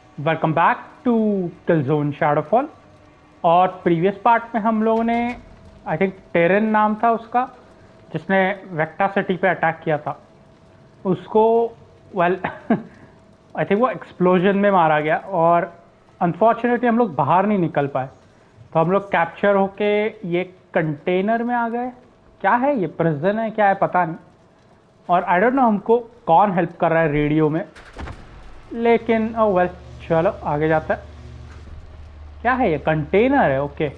Welcome back to Killzone Shadow Fall. और previous part में हम लोगों ने आई थिंक टेरन नाम था उसका, जिसने वेक्टा सिटी पे अटैक किया था, उसको वेल आई थिंक वो एक्सप्लोजन में मारा गया और अनफॉर्चुनेटली हम लोग बाहर नहीं निकल पाए। तो हम लोग कैप्चर होके ये कंटेनर में आ गए। क्या है ये, प्रिजन है क्या है पता नहीं। और आई डोंट नो हमको कौन हेल्प कर रहा है रेडियो में, लेकिन वेल चलो आगे जाता है। क्या है ये, कंटेनर है, ओके।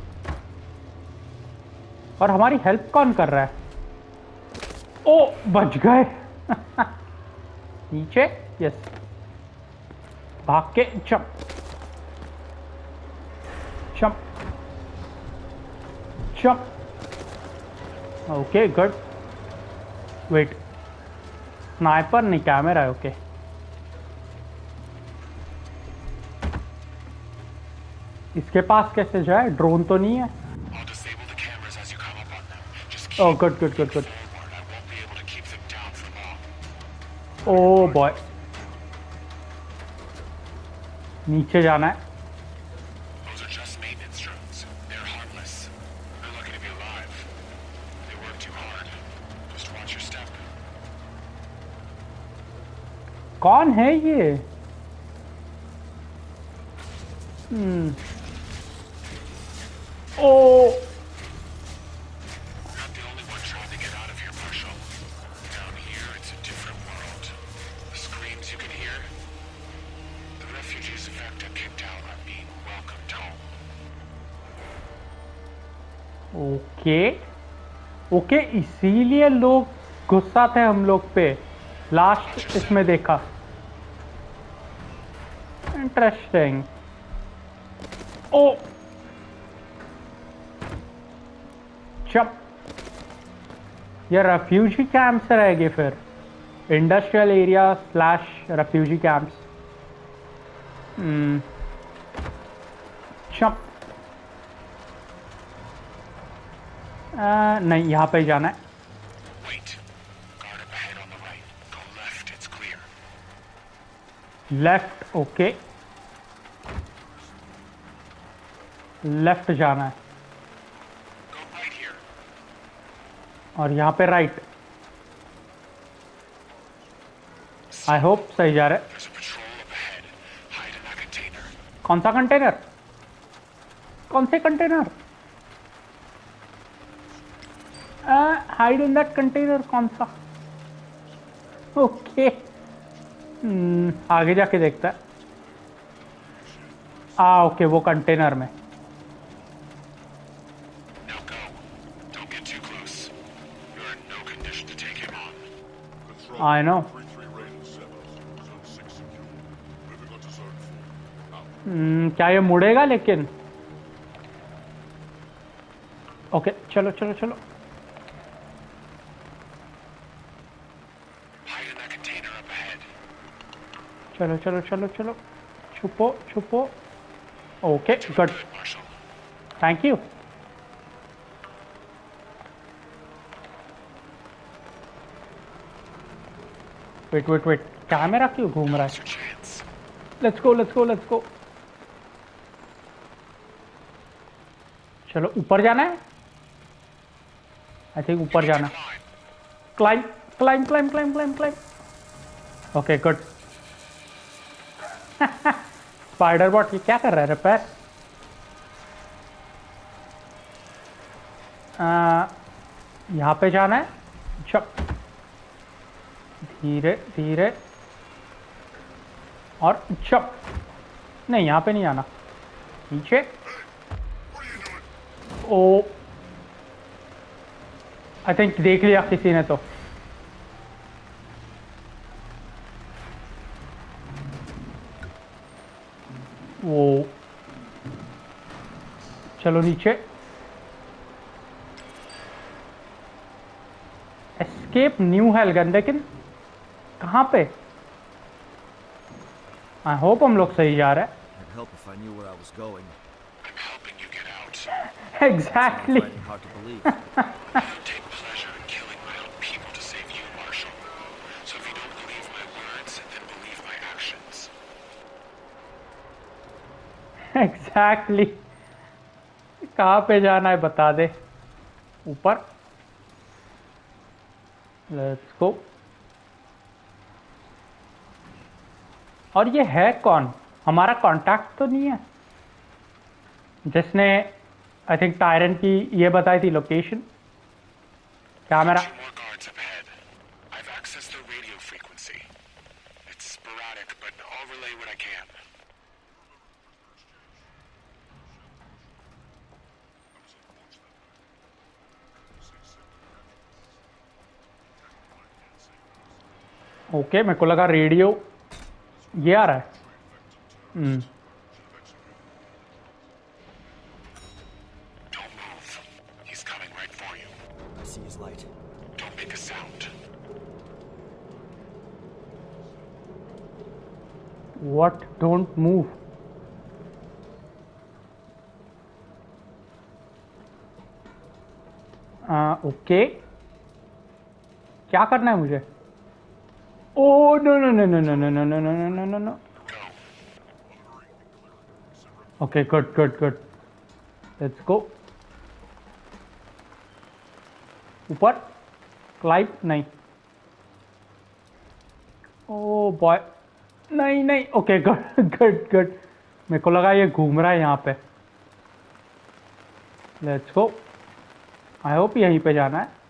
और हमारी हेल्प कौन कर रहा है? ओ बच गए। नीचे, यस, भाग के jump jump jump. Okay good. Wait, sniper नहीं, कैमरा है, ओके। इसके पास कैसे जाए? ड्रोन तो नहीं है। Oh good good good good. Oh boy, नीचे जाना है। कौन है ये? ओ ओके ओके, इसीलिए लोग गुस्सा थे हम लोग पे। लास्ट इसमें देखा। इंटरेस्टिंग। ओ चप, ये रेफ्यूजी कैंप से रहेंगे फिर। Industrial area slash refugee camps. चप, नहीं, यहाँ पे ही जाना है। लेफ्ट, ओके, लेफ्ट जाना है। और यहाँ पे राइट। आई होप सही जा रहा है। कौन सा कंटेनर? कौन से container? Hide in that container, कौन सा? ओके, आगे जाके देखता है। ओके, वो कंटेनर में। I know. क्या ये मुड़ेगा? लेकिन ओके, चलो चलो चलो। चलो चलो चलो चलो, छुपो छुपो। Okay good, thank you. Wait wait wait, camera क्यों घूम रहा है? Let's go let's go let's go. चलो ऊपर जाना है। आई थिंक ऊपर जाना। Climb climb climb climb climb climb. Okay good. Spider bot ये क्या कर रहा है? रिपेयर। यहाँ पे जाना है। चप, धीरे धीरे। और चप, नहीं यहाँ पे नहीं जाना, नीचे। ओ आई थिंक देख लिया किसी ने तो। वो चलो नीचे। एस्केप न्यू हेलगन, लेकिन कहाँ पे? आई होप हम लोग सही जा रहे हैं। एग्जैक्टली। एग्जैक्टली कहाँ पे जाना है बता दे। ऊपर। Let's go. और ये है कौन? हमारा कांटेक्ट तो नहीं है जिसने आई थिंक टायरन की ये बताई थी लोकेशन। क्या मेरा ओके मेरे को लगा रेडियो ये आ रहा है। What? Don't move. ओके क्या करना है मुझे? Oh no no no no no no no no no no no no. Okay good good good. Let's go. ऊपर क्लाइंब नहीं। ओह बॉय नहीं नहीं। Okay good good good. मेरे को लगा ये घूम रहा है यहाँ पे। Let's go. आई होप यहीं पे जाना है।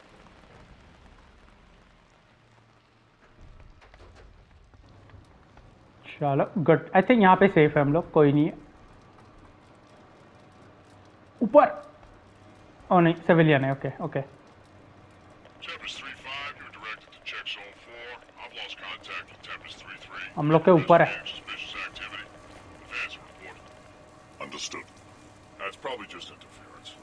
चलो गुड। आई थिंक यहाँ पे सेफ है हम लोग। कोई नहीं है ऊपर। ओ नहीं सिविलियन है। ओके ओके हम लोग के ऊपर है। Understood. That's probably just interference.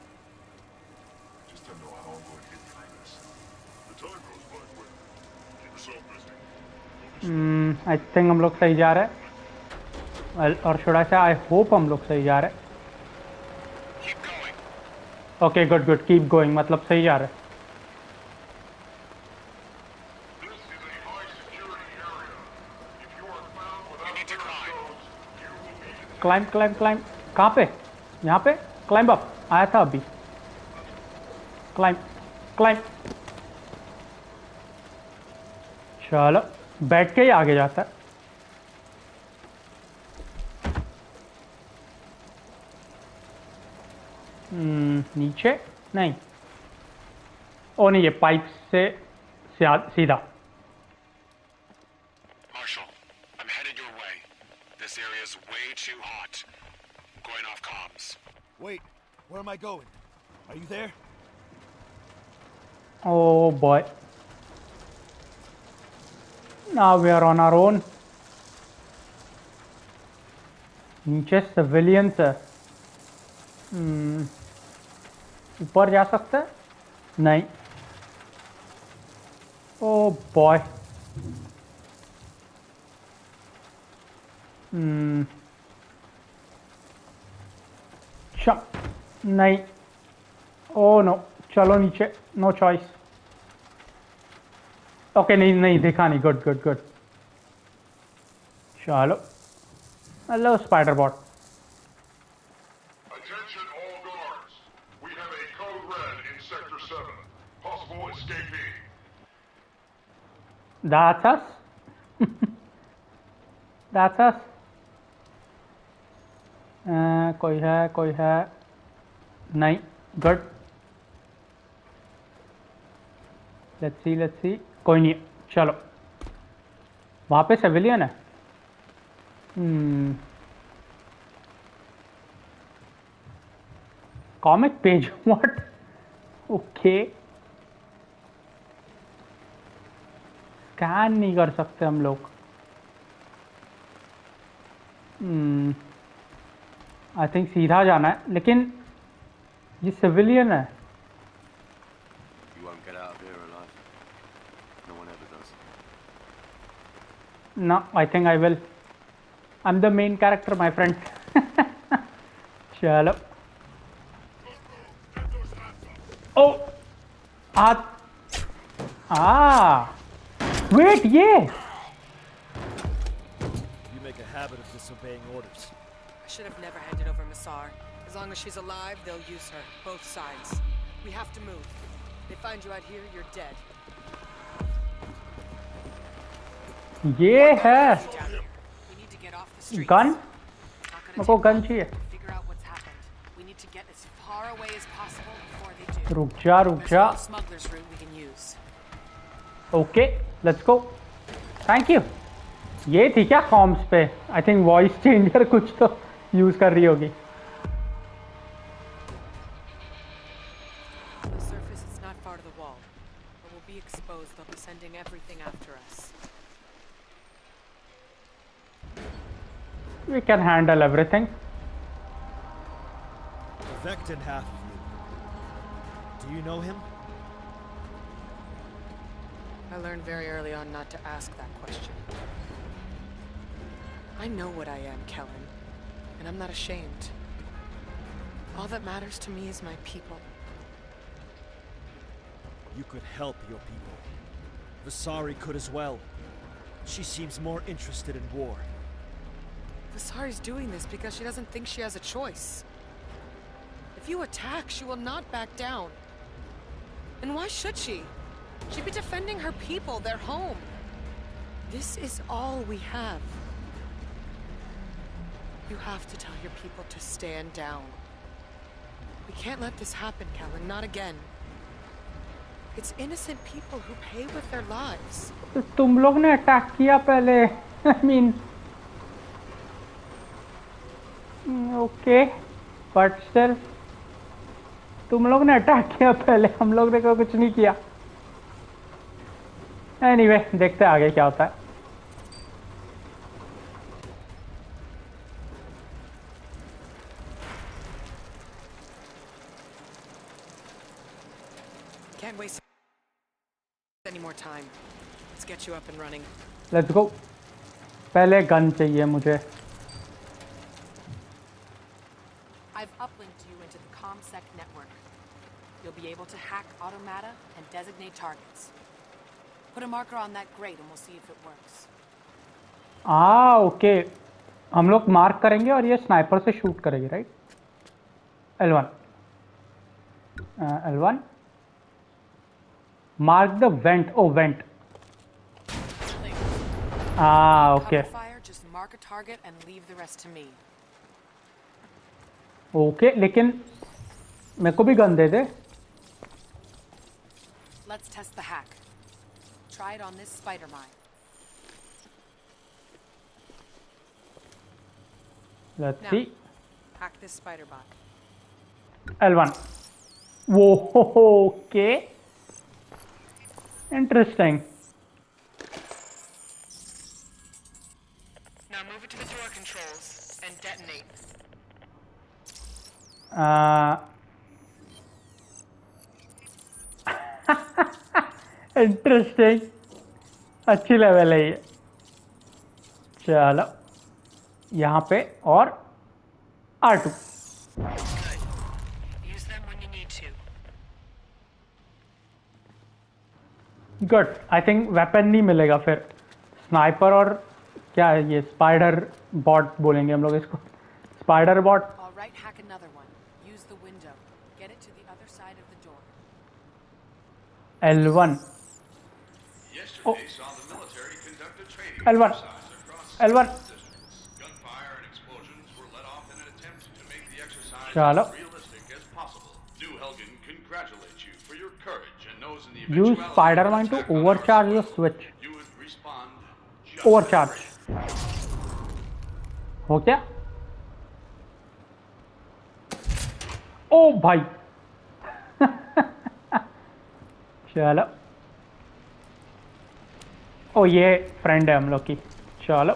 Just don't know how I'm going to get through this. The time goes by quick. Keep yourself busy. I think हम लोग सही जा रहे हैं। और थोड़ा सा आई होप हम लोग सही जा रहे हैं। Okay good good keep going मतलब सही जा रहे हैं। क्लाइंब क्लाइंब क्लाइंब कहाँ पे? यहाँ पे क्लाइंब अप आया था अभी। Climb climb. चलो बैठ के ही आगे जाता है। नीचे नहीं। ओ नहीं ये पाइप से सीधा। Marshall, I'm headed your way. This area is way too hot. I'm going off comms. Wait, where am I going? Are you there? Oh boy. Now we are on our own. नीचे civilians है। ऊपर जा सकता है? नहीं। Oh boy. नहीं। Oh no चलो नीचे। No choice. ओके नहीं नहीं देखा नहीं। Good good good. चलो hello spider bot. Attention all guards. We have a code red in Sector 7. Possible escapee. That's us. That's us. कोई है नहीं। गुड। लेट्स सी कोई नहीं। चलो वहाँ पे सिविलियन है। Comic page what? Okay scan नहीं कर सकते हम लोग। आई थिंक सीधा जाना है लेकिन ये सिविलियन है। You won't get out of here alive. No one ever does. No, I think I will. I'm the main character, my friend. चलो। Oh, हाथ। Wait, ये। You make a habit of disobeying orders. I I should have never handed over Massar. As long as she's alive, they'll use her. Both sides. We have to move. They find you out here, you're dead. ये है We need to get off the streets. Gun. Not gonna मेरे को take gun long चाहिए. to figure out what's happened. We need to get as far away as possible before they do. रुक जा. There's no smuggler's route we can use. Okay let's go. Thank you. ये थी क्या corms पे? I think voice changer कुछ तो use कर रही होगी. The surface is not far to the wall, but we'll be exposed. They'll be sending everything after us. We can handle everything. The Vectan half of you. Do you know him? I learned very early on not to ask that question. I know what I am, Kellen, and I'm not ashamed. All that matters to me is my people. You could help your people. Visari could as well. She seems more interested in war. Visari's doing this because she doesn't think she has a choice. If you attack, she will not back down. And why should she? She'd be defending her people, their home. This is all we have. You have to tell your people to stand down. We can't let this happen, Kellen, not again. It's innocent people who pay with their lives. तो तुम लोग ने attack किया पहले. I mean, okay but still तुम लोग ने attack किया पहले. हम लोग ने कुछ नहीं किया. एनीवे देखते हैं आगे क्या होता है. Can't waste any more time. Let's get you up and running. Let's go. पहले गन चाहिए मुझे. I've uplinked you into the ComSec network. You'll be able to hack automata and designate targets. Put a marker on that grate and we'll see if it works. Okay. हम लोग mark करेंगे और ये sniper से shoot करेंगे right. L1 L1 mark the vent. Oh vent. Okay Cover fire, just mark a target and leave the rest to me. Okay लेकिन मेरे को भी गन दे दे. Let's test the hack. Try it on this spider mine. Let's Now, see. hack this spider bot. L1. वो okay interesting. Now move it to the door controls and detonate. Interesting. अच्छी level है ये. चलो यहाँ पे और R2. Good. Use them when you need to. Good. I think weapon नहीं मिलेगा फिर. स्नाइपर और क्या है ये स्पाइडर बॉट बोलेंगे हम लोग इसको. Spider bot. All right, hack another one. Use the window. Get it to the other side of the door. L1 Yesterday saw the military conduct a training L1 exercise across L1 districts. Gunfire and explosions were let off in an attempt to make the exercise Chalo. as realistic as possible. New Helgen congratulates you for your courage and knows in the use eventuality spider of an mine to attack on our overcharge your citadel, switch. you would respond just Overcharge. हो क्या? ओ भाई. चलो. ओ ये friend है हम लोग की. चलो.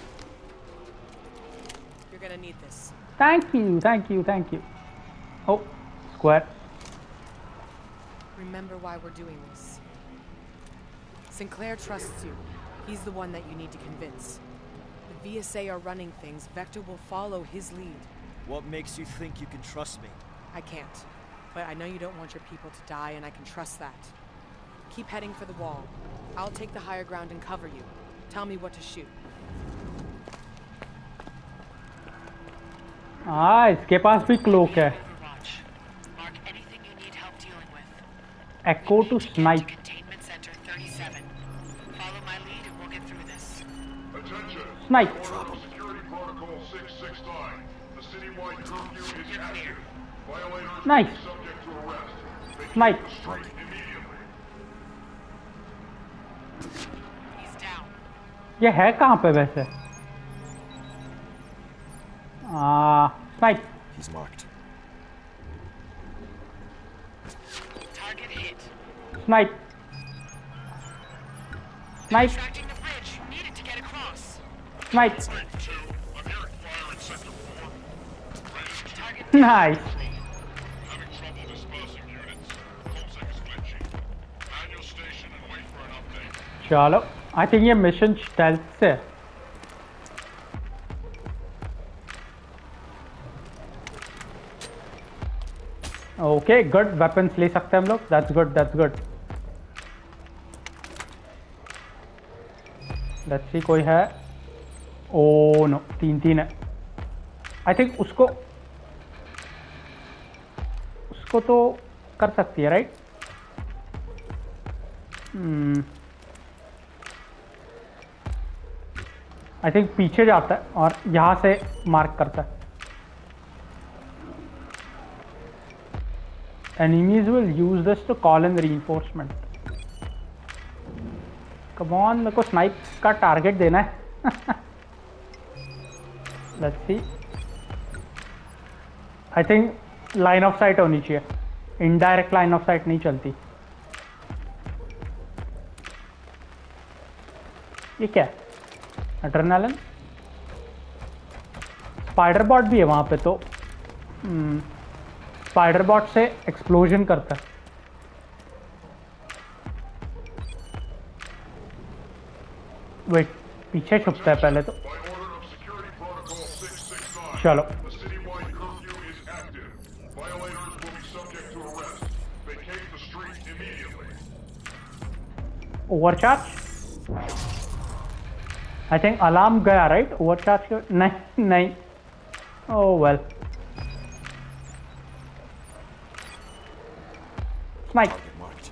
You're gonna need this. Thank you. O square. Remember why we're doing this. Sinclair trusts you. He's the one that you need to convince. The VSA are running things. Vector will follow his lead. What makes you think you can trust me? I can't. But I know you don't want your people to die, and I can trust that. Keep heading for the wall. I'll take the higher ground and cover you. Tell me what to shoot. हाँ इसके पास भी cloak है. Overwatch. Mark anything you need help dealing with. Echo to Get to snipe. Containment Center 37. Follow my lead and we'll get through this. Attention. Snipe. Order of Security Protocol 669. The citywide curfew is active. Violators Nice. will be subject to arrest. Vacate Snipe. the street immediately. He's down. ये है कहाँ पे वैसे? Snipe. He's marked. Target hit. Snipe. Snipe. Tracking the bridge. Needed to get across. Snipe. 2, I'm hearing fire in Sector 4. Target nice. Having trouble dispersing units. Colsec is glitchy. Manual station and wait for an update. चलो I think ये mission stealth से है. Okay good. Weapons ले सकते हैं हम लोग. That's good. That's good. Let's see कोई है. ओ नो 3 है. आई थिंक उसको तो कर सकती है राइट. आई थिंक पीछे जाता है और यहाँ से मार्क करता है. Enemies will use this to call in reinforcement. Come on, मेरे को स्नाइप का टारगेट देना है. Let's see. I think line of sight होनी चाहिए. इनडायरेक्ट लाइन ऑफ साइट नहीं चलती. ये क्या है? एड्रेनालिन. स्पाइडर बॉट भी है वहां पे तो. स्पाइडर बॉट से एक्सप्लोजन करता है. वेट पीछे छुपता है पहले तो. By order of Security Protocol 669. चलो The citywide curfew is active. Violators will be subject to arrest. Vacate the street immediately. Overcharge. I think alarm गया राइट. ओवरचार्ज के नहीं. Oh well. Snipe. Target marked.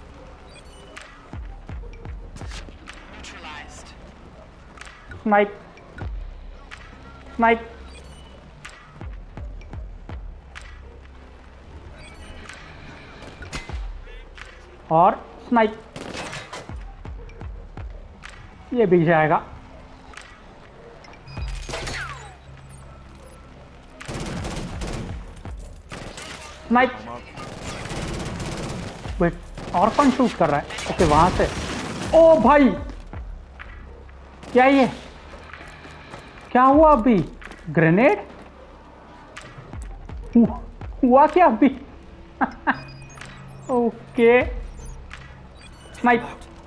neutralized. Snipe. Snipe. और snipe. ये भी जाएगा. Snipe. Wait और कौन shoot कर रहा है? ओके वहां से. ओ भाई क्या ये क्या हुआ अभी? ग्रेनेड हुआ क्या अभी? Okay snipe.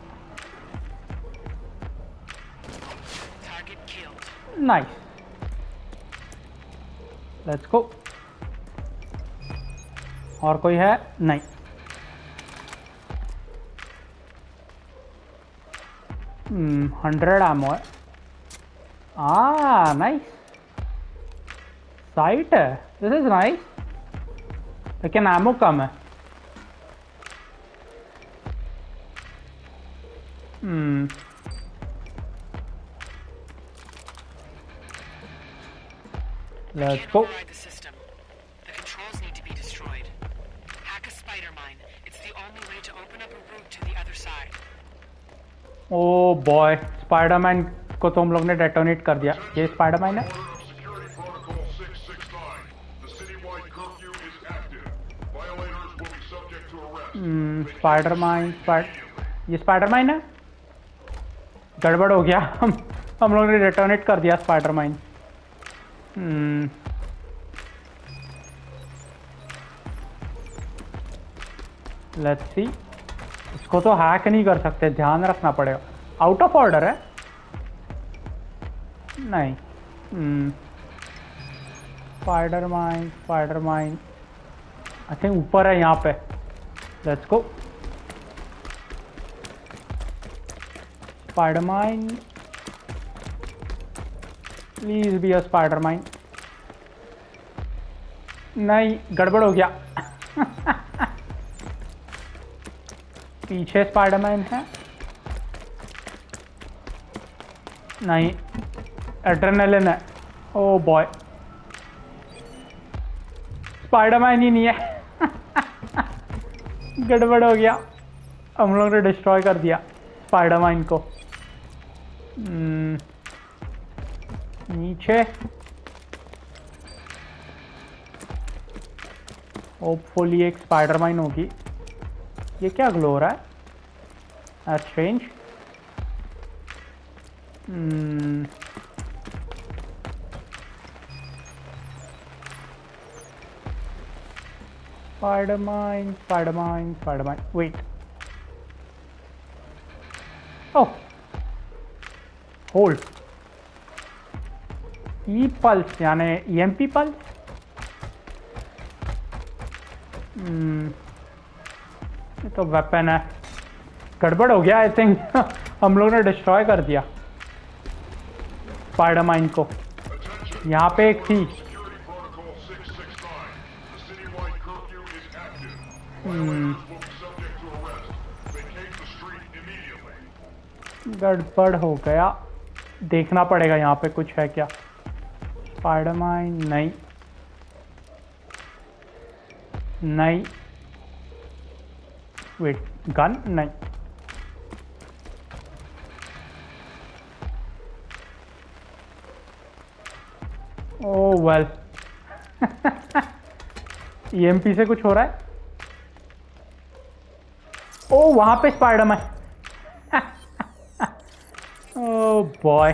Target killed. Nice. Let's go. और कोई है? नहीं. 100 एमो है. नाइस. साइट है. This is nice. लेकिन एमो कम है. Let's Can't go. override the system. The controls need to be destroyed. Hack a spider mine. It's the only way to open up a route to the other side. Oh boy Spiderman को तो हम लोग ने detonate कर दिया. ये Spiderman है. Order of Security Protocol 669. The citywide curfew is active. Violators will be subject to arrest. Spiderman. ये स्पाइडरमैन है. गड़बड़ हो गया. हम लोग ने डेटोनेट कर दिया स्पाइडरमैन. Let's see. इसको तो हैक नहीं कर सकते. ध्यान रखना पड़ेगा. आउट ऑफ ऑर्डर है. नहीं. स्पाइडरमैन आई थिंक ऊपर है यहाँ पे. Let's go. Spiderman please be a Spiderman. नहीं, गड़बड़ हो गया। पीछे स्पाइडरमैन है। नहीं, एड्रेनलिन है। ओ बॉय, स्पाइडरमैन ही नहीं है। गड़बड़ हो गया, हम लोग ने डिस्ट्रॉय कर दिया स्पाइडरमैन को। नीचे होपफुली एक स्पाइडरमैन होगी। ये क्या ग्लो हो रहा है? Strange. Spider-Man, Spider-Man, Spider-Man. Wait. Oh. Hold. E-pulse यानी EMP pulse. ये तो वेपन है। गड़बड़ हो गया आई थिंक। हम लोग ने डिस्ट्रॉय कर दिया स्पाइडरमैन को। यहाँ पे एक थी। Security Protocol 669. The citywide curfew is active. Violators will be subject to arrest. Vacate the street immediately. गड़बड़ हो गया, देखना पड़ेगा यहाँ पे कुछ है क्या। स्पाइडरमैन नहीं, नहीं, वेट, गन नहीं। Oh well. EMP से कुछ हो रहा है। ओह वहां पे स्पाइडरमैन। ओह बॉय,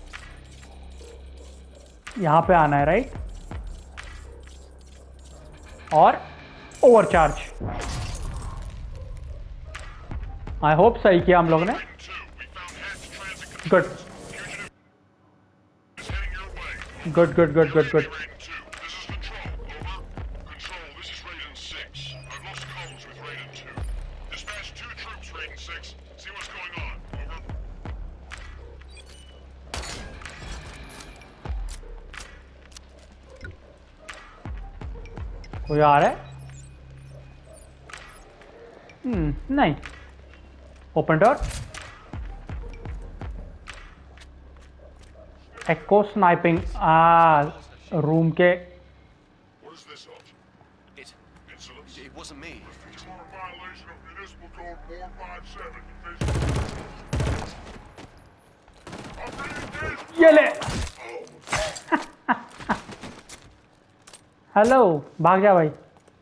यहां पे आना है राइट। और ओवरचार्ज। आई होप सही किया हम लोग ने। Good good good good good good. कोई आ रहा है? नहीं। Open door. एक्को स्नाइपिंग। रूम के। What is this, Officer? It Insolence? wasn't me. You are a violation of Municipal Code 457. ये ले। हेलो, भाग जा भाई।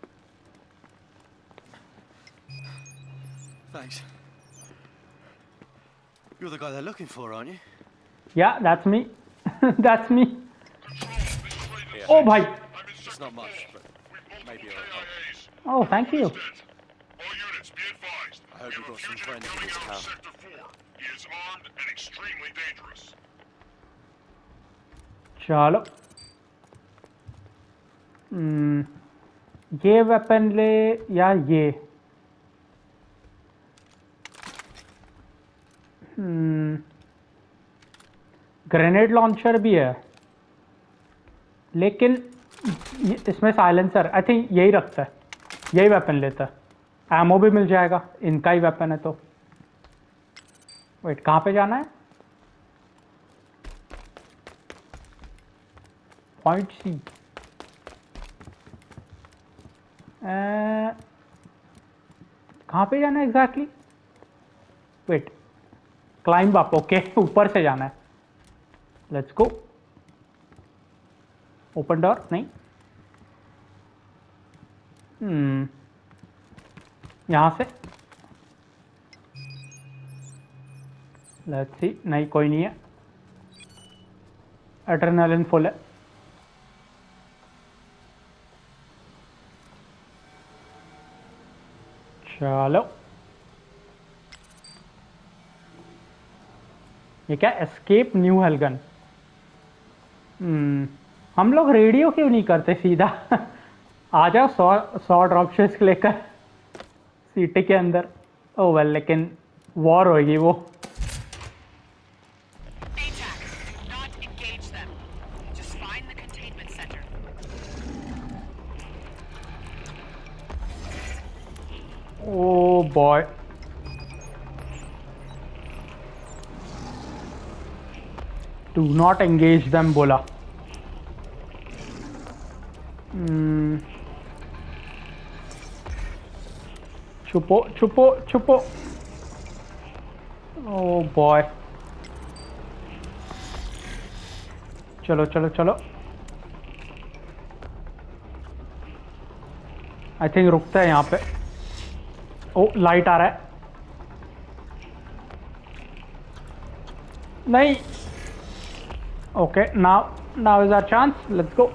Thanks. You're the guy they're looking for, aren't you? Yeah, that's me. That's me. Oh भाई। It's not much, but maybe it'll help. Oh, thank you. All units, be advised. I hope We you've have a got some fugitive friends in coming this out of town. Sector 4. He is armed and extremely dangerous. चलो। ये weapon ले या ये। Grenade launcher भी है, लेकिन इसमें silencer. I think यही रखता है, यही वेपन लेता है। एमओ भी मिल जाएगा, इनका ही वेपन है तो। वेट, कहाँ पे जाना है? Point C. कहाँ पे जाना है exactly? Wait, climb up. Okay, ऊपर से जाना है। Let's go. ओपन डोर नहीं। यहां से। Let's see. नहीं, कोई नहीं है। एड्रेनलिन फुल है। चलो, ये क्या? एस्केप न्यू हेलगन। हम लोग रेडियो क्यों नहीं करते सीधा? आ जाओ 100 ड्रॉप शेल्स लेकर सिटी के अंदर। ओ वेल, लेकिन वॉर होगी वो। ATAC, do not engage them. Just find the containment center. Oh boy, do not engage them बोला। छुपो छुपो छुपो। ओ बॉय, चलो चलो चलो। आई थिंक रुकता है यहाँ पे। ओ लाइट आ रहा है। नहीं, okay now is our chance, let's go.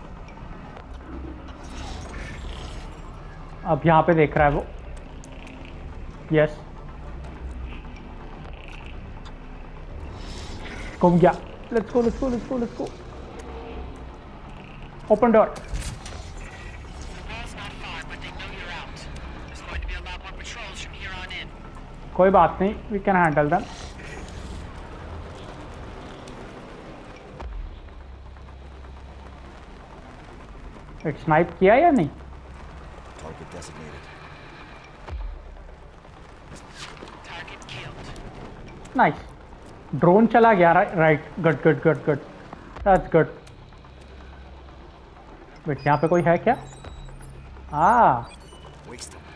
अब यहाँ पे देख रहा है वो। यस, घूम गया। Let's go let's go let's go let's go. Open door. कोई बात नहीं, we can handle them. Snipe किया या नहीं? Target designated. नाइस, ड्रोन चला गया। Right, good good good good, that's good. Wait, यहाँ पे कोई है क्या? Waste him.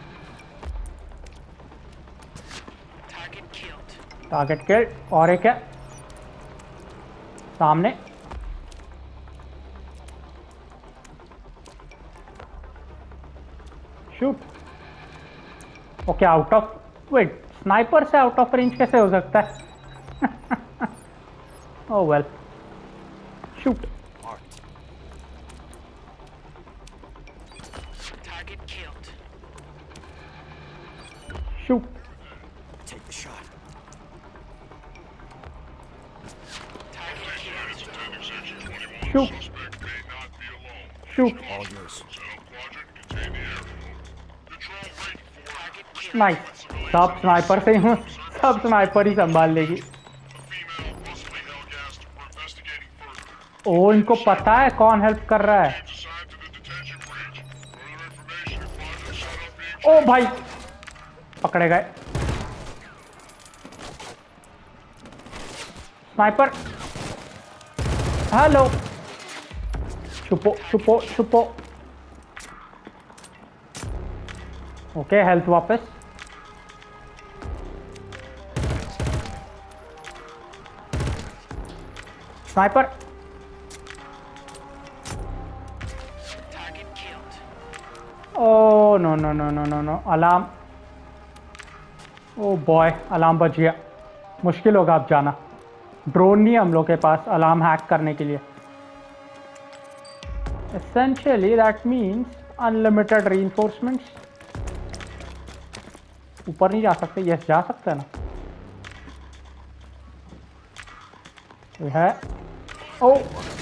Target kill. और एक है सामने। Shoot. Okay, out of, wait, sniper से आउट ऑफ रेंज कैसे हो सकता है? Oh well, shoot. Marked. Shoot. Take the shot. Shoot Suspect may not be alone. Shoot. All yours. Setup quadrant contain the airfield. Control wait for nice, सब sniper से ही हूँ, सब स्नाइपर ही संभाल लेगी। female, possibly Hellgast. We're investigating further. ओ, इनको पता है कौन हेल्प कर रहा है। Names assigned to the detention breach. Further information and quadrant setup being ओ भाई, पकड़े गए। Sniper, hello. छुपो छुपो छुपो। ओके, हेल्थ वापस। Sniper. Oh no no no no no no, alarm. Oh boy, alarm बज गया। मुश्किल होगा अब जाना। ड्रोन नहीं है हम लोग के पास अलार्म हैक करने के लिए। Essentially that means unlimited reinforcements. ऊपर नहीं जा सकते? यस, जा सकते हैं ना। ये है। Oh,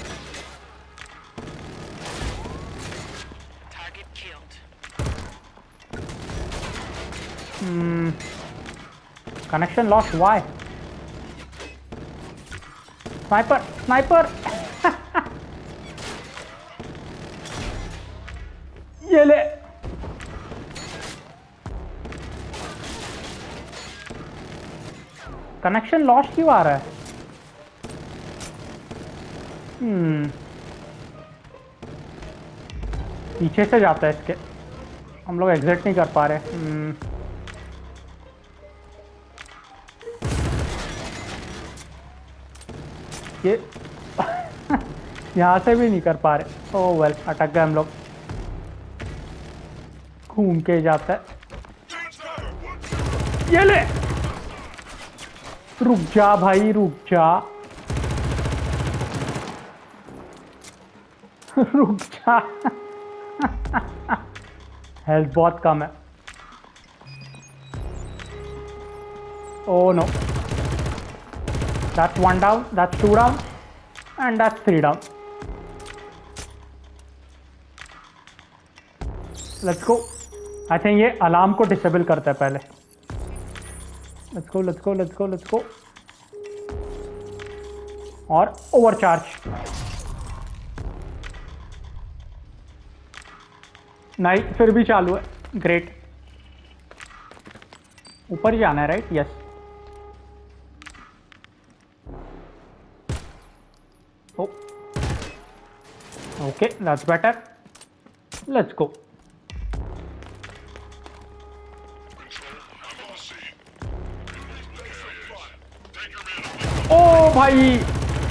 connection lost. Why? Sniper sniper. ये ले। कनेक्शन लॉस्ट क्यों आ रहा है? पीछे से जाता है इसके, हम लोग एग्जिट नहीं कर पा रहे। ये यहाँ से भी नहीं कर पा रहे। ओह वेल, अटक गए हम लोग। घूम के जाता है। ये ले। रुक जा भाई, रुक जा। रुक जा। हेल्थ बहुत कम है। Oh no, that's 1 down, that's 2 down, and that's 3 down. Let's go. I think ये अलार्म को डिसेबल करता है पहले। Let's go, let's go, let's go, let's go. और ओवरचार्ज। नहीं, फिर भी चालू है। ग्रेट। ऊपर ही जाना है, right? Yes. Okay, that's better. Let's go. ओ भाई,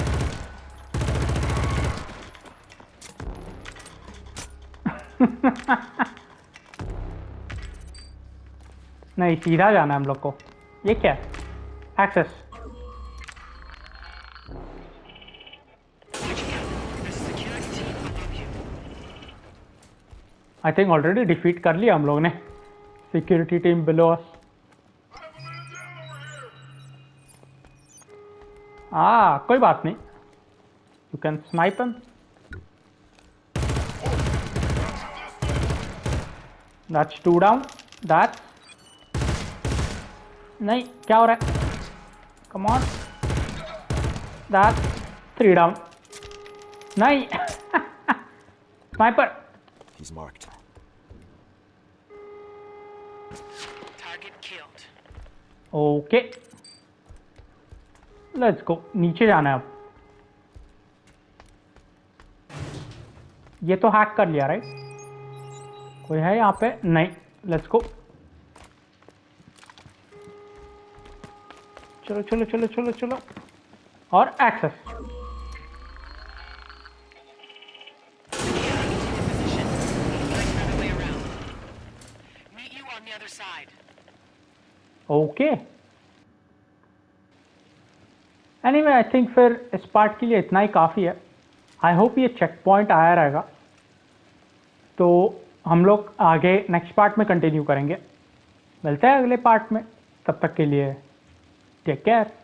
नहीं, सीधा जाना है हम लोग को। ये क्या है? Access. I think already defeat कर लिया हम लोग ने सिक्योरिटी टीम बिलो अस। कोई बात नहीं, you can snipe him. That's 2 down. That's नहीं, क्या हो रहा है? Come on. That's 3 down. नहीं। Sniper. He's marked. Target killed. Okay, let's go. नीचे जाना है अब। ये तो हैक कर लिया, राइट? कोई है यहाँ पे? नहीं। Let's go. चलो चलो चलो चलो चलो। और access. Meet you on the other side. Okay, anyway I think फिर इस पार्ट के लिए इतना ही काफ़ी है। आई होप ये चेक पॉइंट आया रहेगा, तो हम लोग आगे नेक्स्ट पार्ट में कंटिन्यू करेंगे। मिलते हैं अगले पार्ट में, तब तक के लिए टेक केयर।